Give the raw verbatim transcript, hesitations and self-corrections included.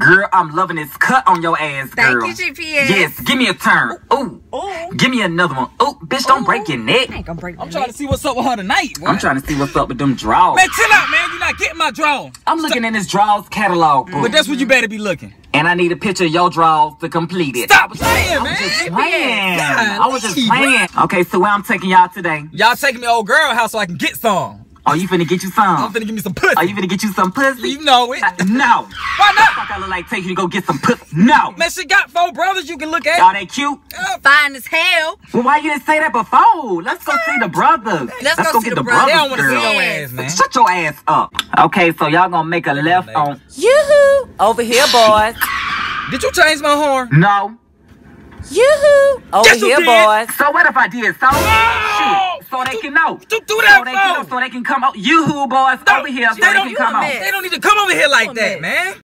Girl, I'm loving this cut on your ass, girl. Thank you, G P S. Yes, give me a turn. Ooh. Ooh. Give me another one. Ooh, bitch, don't Ooh. break your neck. I ain't gonna break my I'm trying neck. to see what's up with her tonight, boy. I'm trying to see what's up with them draws. Man, chill out, man. You're not getting my draws. I'm looking in this draws catalog, boo. But that's where you better be looking. And I need a picture of your draws to complete it. Stop playing, I man. was just playing. God, I was just leave, playing. Okay, so where I'm taking y'all today? Y'all taking me to old girl house so I can get some. Oh, you finna get you some? I'm finna give me some pussy. Are you finna get you some pussy? You know it. Uh, no. Why not? Fuck, I look like take you to go get some pussy. No. Man, she got four brothers you can look at. Y'all, they cute? Uh, Fine as hell. Well, why you didn't say that before? Let's go see the brothers. Let's go see get the the brothers. they don't brothers, want to see girl. your Yes. ass, man. Shut your ass up. Okay, so y'all gonna make a left on... Yoo-hoo! Over here, boys. Did you change my horn? No. Yoo-hoo! Over Yes, you here, did. boys. So what if I did? So shit. So they can know. Do, do that, So they can know. for. So they can come out. You who boys No, over here. So they they don't- can you come a out. mess. They don't need to come over here like You a that, mess. man.